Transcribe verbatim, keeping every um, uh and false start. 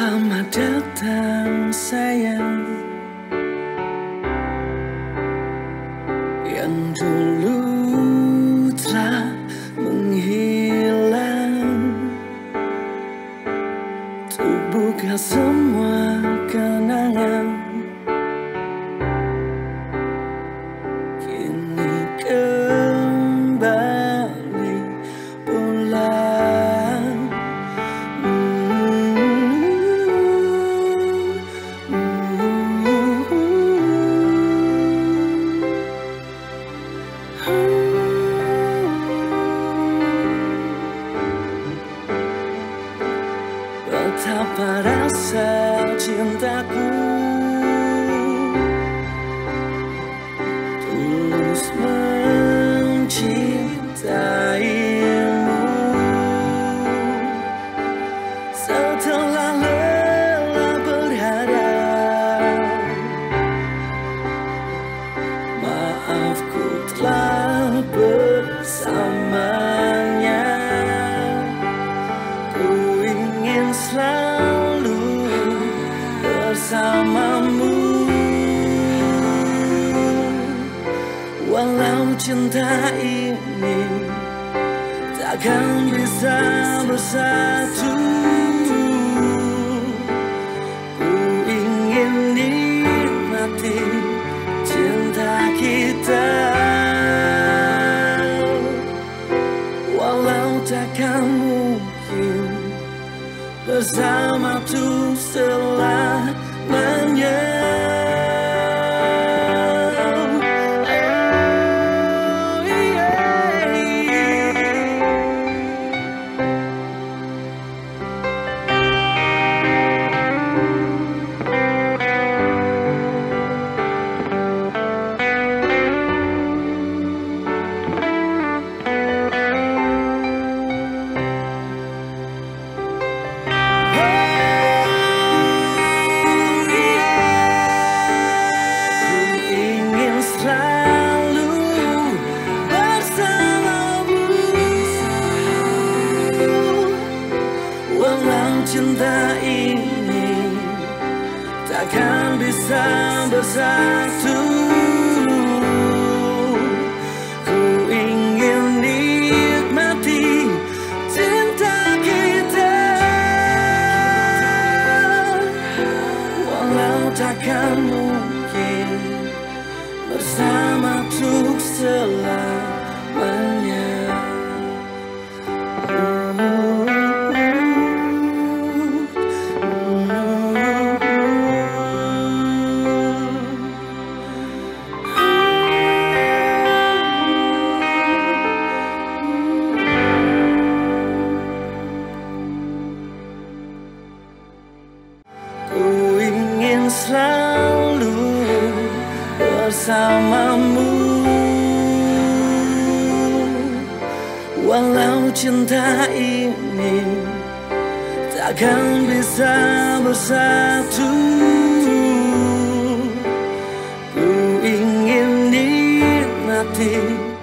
Selamat datang sayang, yang dulu telah menghilang. Untuk buka semua kenangan, kini kembali pulang. Betapa rasa cintaku tulus mencintaimu. Setelah lelah berharap, maafku telah bersamanya. Selalu bersamamu, walau cinta ini takkan bisa bersatu. Ku ingin nikmati cinta kita, walau takkan mungkin bersama tuh selamanya. Cinta ini takkan bisa bersatu. Ku ingin nikmati cinta kita, walau takkan mungkin bersama untuk selamanya. Selalu bersamamu, walau cinta ini takkan bisa bersatu. Ku ingin nikmati